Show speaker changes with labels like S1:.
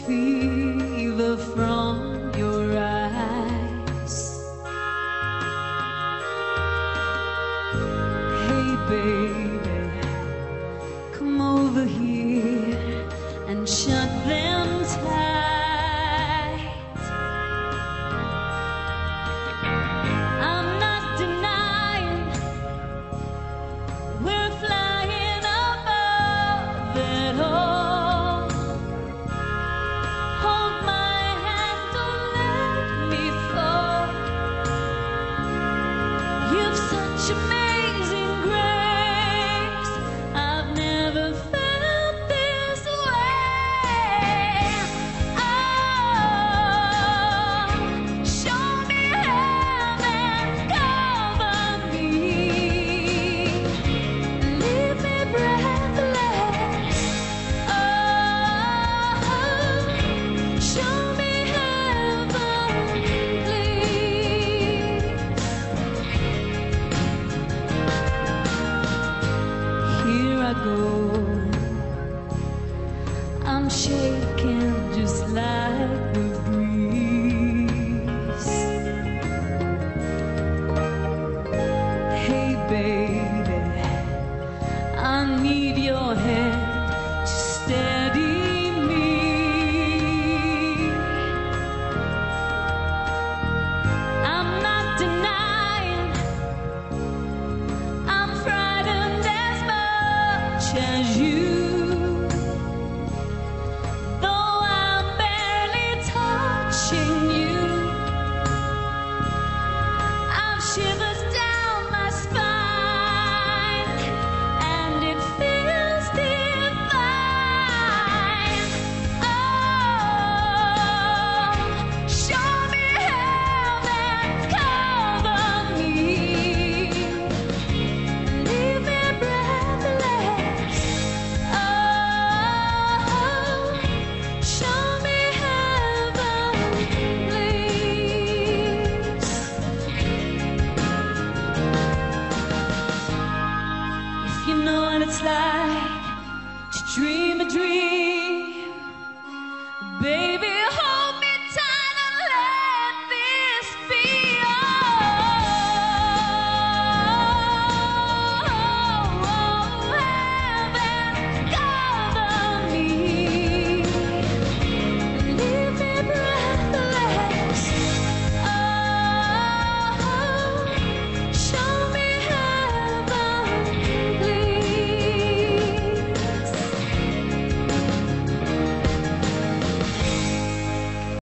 S1: fever from your eyes. Hey baby, come over here and shut them tight. I'm not denying we're flying above it all. Hold my hand, don't let me fall. You've such amazing grace, I've never felt this way. Oh, show me heaven, cover me, leave me breathless. Oh, show me heaven, please. Here I go, I'm shaking just like the breeze. Hey baby, I need your hand to steady me. I'm not denying I'm frightened as much as you. Though I'm barely touching you, I've shivers down my spine, and it feels divine. Oh, show me heaven, cover me, leave me breathless. Oh, show me heaven, please. If you know what it's like to dream a dream, baby,